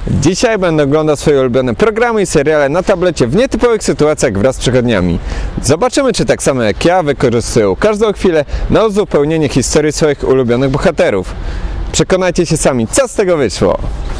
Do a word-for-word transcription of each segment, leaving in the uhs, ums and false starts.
Dzisiaj będę oglądał swoje ulubione programy i seriale na tablecie w nietypowych sytuacjach wraz z przechodniami. Zobaczymy, czy tak samo jak ja wykorzystują każdą chwilę na uzupełnienie historii swoich ulubionych bohaterów. Przekonajcie się sami, co z tego wyszło.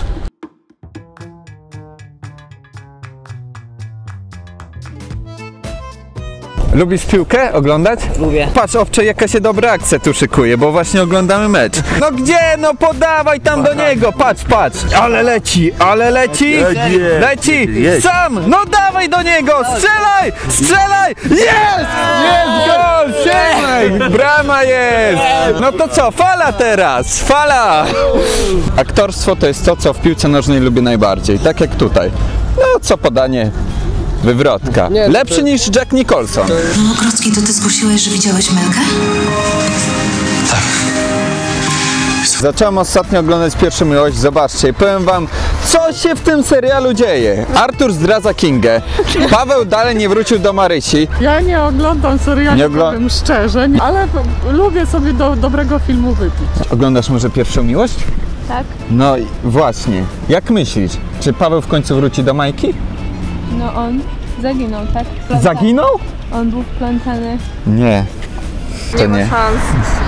Lubisz piłkę oglądać? Lubię. Patrz, Owcze, jaka się dobra akcja tu szykuje, bo właśnie oglądamy mecz. No gdzie? No podawaj tam do niego, patrz, patrz. Ale leci, ale leci, leci, sam, no dawaj do niego, strzelaj, strzelaj, jest, jest gol, strzelaj, brama jest. No to co, fala teraz, fala. Aktorstwo to jest to, co w piłce nożnej lubię najbardziej, tak jak tutaj. No co podanie. Wywrotka. Nie, lepszy to... niż Jack Nicholson. No Okrocki, to ty zgłosiłeś, że widziałeś Melkę? Tak. Zacząłem ostatnio oglądać Pierwszą Miłość, zobaczcie i powiem wam, co się w tym serialu dzieje. Artur zdradza Kingę, Paweł dalej nie wrócił do Marysi. Ja nie oglądam serialu, nie ogl... powiem szczerze, ale lubię sobie do dobrego filmu wypić. Oglądasz może Pierwszą Miłość? Tak. No i właśnie, jak myślisz, czy Paweł w końcu wróci do Majki? No on zaginął, tak? Plantany. Zaginął? On był wplątany. Nie, to nie. Nie ma szans.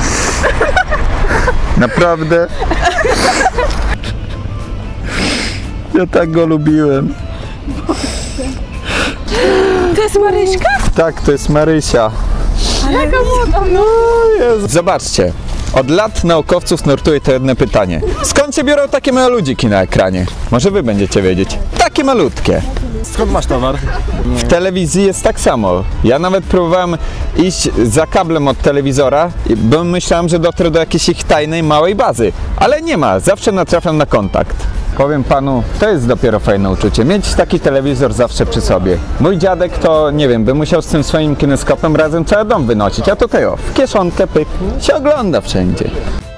Naprawdę? Ja tak go lubiłem. To jest Maryśka? Tak, to jest Marysia. Jaka młoda. No Jezu. Zobaczcie. Od lat naukowców nurtuje to jedno pytanie. Skąd się biorą takie małe ludziki na ekranie? Może wy będziecie wiedzieć. Takie malutkie. Skąd masz towar? W telewizji jest tak samo. Ja nawet próbowałem iść za kablem od telewizora, bo myślałem, że dotrę do jakiejś ich tajnej, małej bazy. Ale nie ma. Zawsze natrafiam na kontakt. Powiem panu, to jest dopiero fajne uczucie. Mieć taki telewizor zawsze przy sobie. Mój dziadek to, nie wiem, by musiał z tym swoim kineskopem razem cały dom wynosić. A tutaj o, w kieszonkę pyk, się ogląda wszędzie.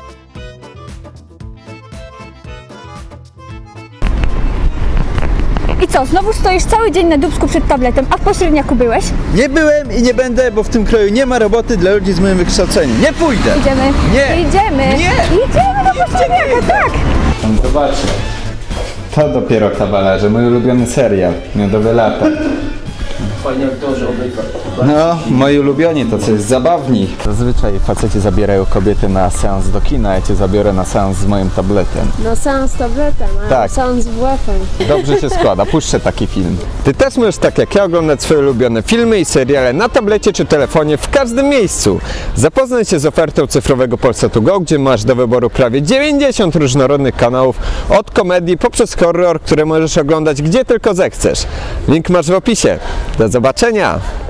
I co, znowu stoisz cały dzień na dupsku przed tabletem, a w pośredniaku byłeś? Nie byłem i nie będę, bo w tym kraju nie ma roboty dla ludzi z moim wykształceniem. Nie pójdę! Idziemy. Nie! Idziemy! Nie! Idziemy do pośredniaka, tak! Zobaczcie. To dopiero kawalerze, mój ulubiony serial. Miodowe lata. Fajnie aktorzy obydwa. No, moi ulubioni to coś zabawni. Zazwyczaj faceci zabierają kobiety na seans do kina, ja cię zabiorę na seans z moim tabletem. No seans z tabletem, a tak. seans z W F-em. Dobrze się składa, puszczę taki film. Ty też możesz tak jak ja oglądać swoje ulubione filmy i seriale na tablecie czy telefonie w każdym miejscu. Zapoznaj się z ofertą cyfrowego Polsatu Go, gdzie masz do wyboru prawie dziewięćdziesiąt różnorodnych kanałów od komedii poprzez horror, które możesz oglądać gdzie tylko zechcesz. Link masz w opisie. Do zobaczenia!